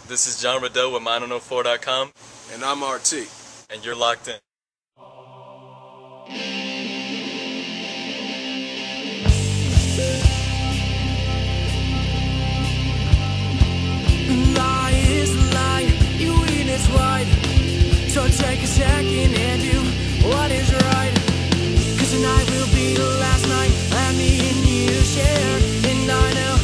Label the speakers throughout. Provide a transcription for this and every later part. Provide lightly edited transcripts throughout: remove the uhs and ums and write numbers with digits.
Speaker 1: This is John Rideau with Mine104.com.
Speaker 2: And I'm RT.
Speaker 1: And you're locked in.
Speaker 3: Lie is a lie, you win it's right. So take a second and do what is right. Cause tonight will be the last night that me and you share. And I know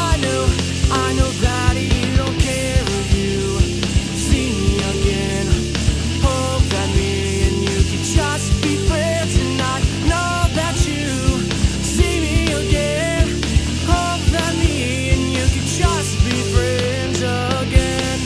Speaker 3: that you don't care if you see me again. Hope that me and you can just be friends tonight. Know that you see me again. Hope that me and you can just be friends again.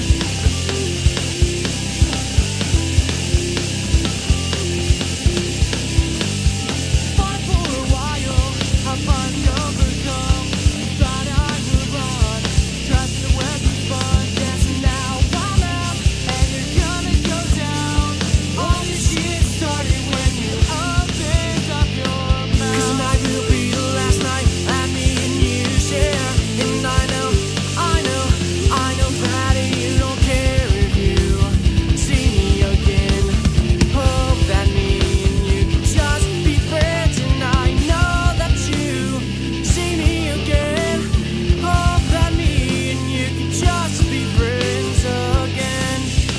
Speaker 3: Fought for a while, I finally overcome. Thought I would run, trust the web was fun. Dancing now, I'm out, and you're gonna go down. All this shit started when you opened up your mouth. Cause tonight will be the last night that me and you share. And I know that you don't care if you see me again. Hope that me and you can just be friends. And I know that you see me again. Hope that me and you can just be friends again.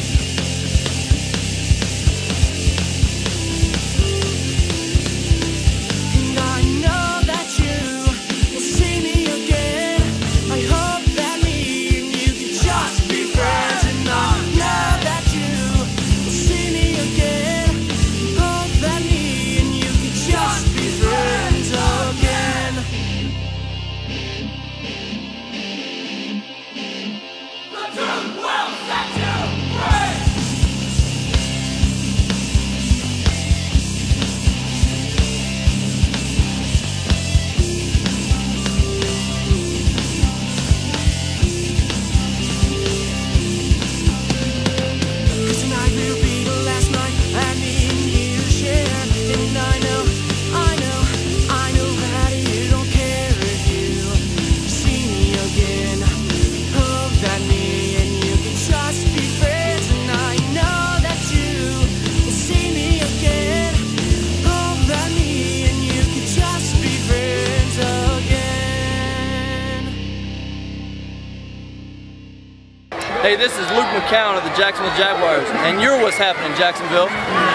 Speaker 3: And I know that you see me again. I hope that me and you can just be friends. And I know that you see me again. Hope that me and you can just be friends again. The truth will set you free. Cause tonight will be the last night that me and you share. And I know that you don't care if you see me again. Hope that me and you can just be friends. And I know that you see me again. Hope that me and you can just be friends again.
Speaker 4: Hey, this is Luke McCown of the Jacksonville Jaguars, and you're what's happening in Jacksonville.